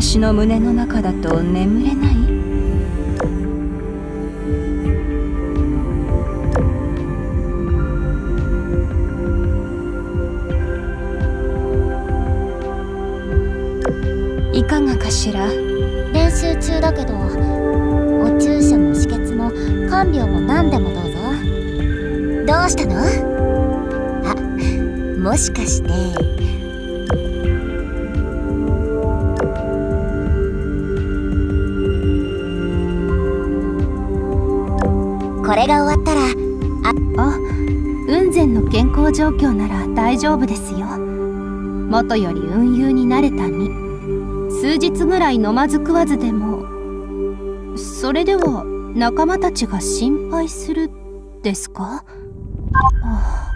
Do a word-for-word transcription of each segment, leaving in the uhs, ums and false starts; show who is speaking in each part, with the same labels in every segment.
Speaker 1: 私の胸の中だと眠れない？いかがかしら？
Speaker 2: 練習中だけど、お注射も止血も看病も何でもどうぞ。どうしたの？あ、もしかしてこれが終わったら、
Speaker 1: あ、雲仙の健康状況なら大丈夫ですよ。元より運遊に慣れた身。数日ぐらい飲まず食わずでも。それでは仲間たちが心配するですか？あ、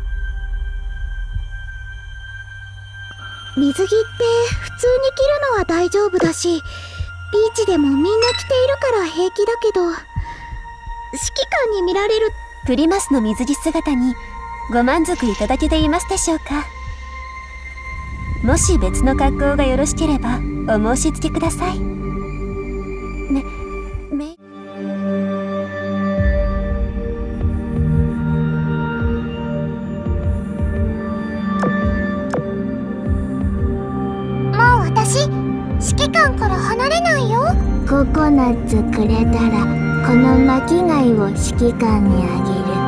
Speaker 2: 水着って普通に着るのは大丈夫だし、ビーチでもみんな着ているから平気だけど、指揮官に見られる。プリマスの水着姿にご満足いただけていますでしょうか？もし別の格好がよろしければお申し付けください。め、めもう私、指揮官から離れないよ。ココナッツくれたらこの巻貝を指揮官にあげる。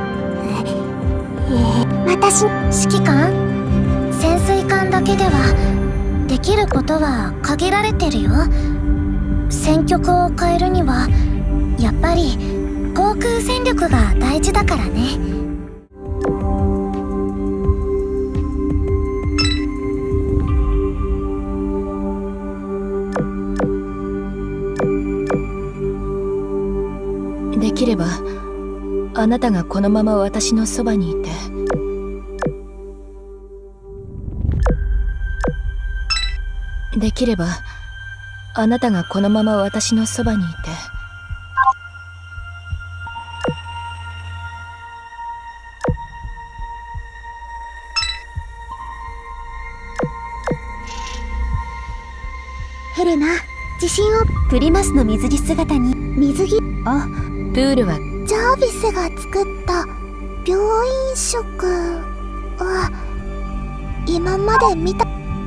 Speaker 2: え、え、私、指揮官？潜水艦だけではできることは限られてるよ。戦局を変えるにはやっぱり航空戦力が大事だからね。
Speaker 3: できればあなたがこのまま私のそばにいて、できればあなたがこのまま私のそばにいて、
Speaker 2: ヘレナ、自信を。プリマスの水着姿に水着。
Speaker 1: あ、
Speaker 3: プールは
Speaker 2: ジャービスが作った病院食は今まで見た。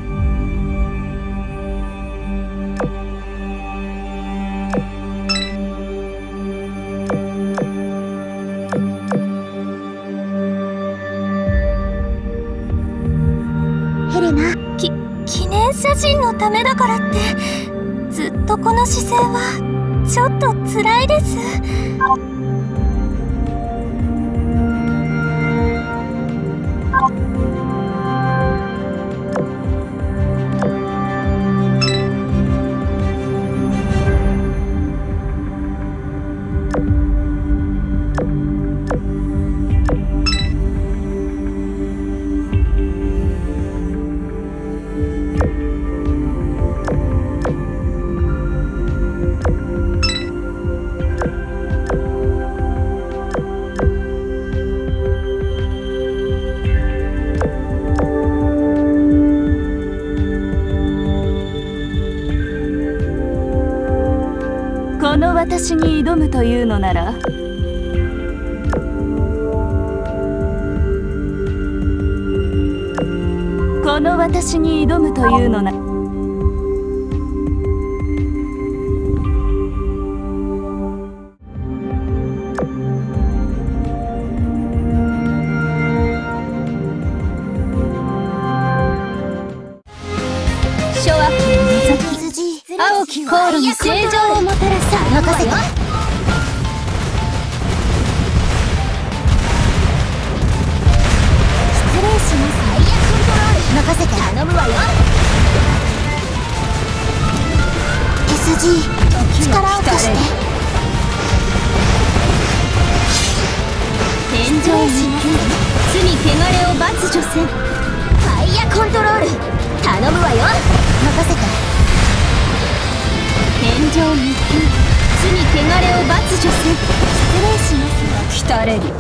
Speaker 2: ヘレナ、き記念写真のためだからってずっとこの姿勢はちょっと辛いです。
Speaker 1: この私に挑むというのなら、この私に挑むというのなら、諸悪を除き青き航路に正常をもたらす。任せて。
Speaker 2: 失礼します。タイヤコントロール任せて。頼むわよ。 エスジー 力を貸して。
Speaker 1: 天井一級罪汚れを罰女せん。
Speaker 2: タイヤコントロール頼むわよ。任せて。
Speaker 1: 天井二級罪汚れを罰女せん。
Speaker 2: 失礼します。
Speaker 1: 来たれり。指揮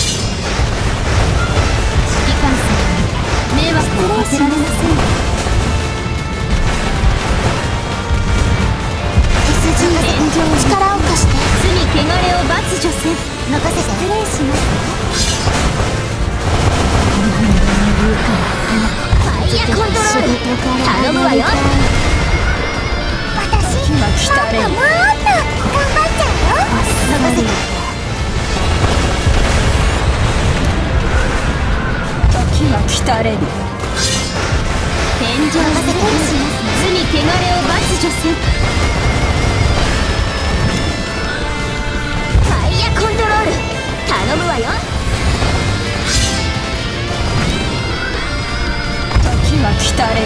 Speaker 1: 官様に迷惑をかけられません。 除せん。
Speaker 2: 任せて。
Speaker 1: 失礼します。
Speaker 2: ファイヤーコントロール頼むわよ。私もっともっと頑張っちゃうよ。任せて。
Speaker 1: 時は来たれる。天井せん。罪汚れを罰除せん。
Speaker 2: ファイヤーコントロール頼むわよ。
Speaker 1: 時は来たれる。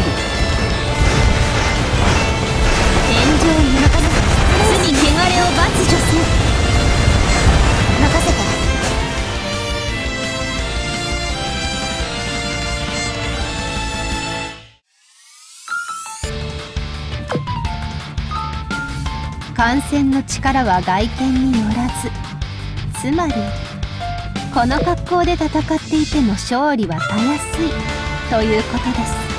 Speaker 1: 天井に任せて。罪汚れを罰除せん。
Speaker 2: 任せて。
Speaker 1: 感染の力は外見によらず、つまりこの格好で戦っていても勝利はたやすいということです。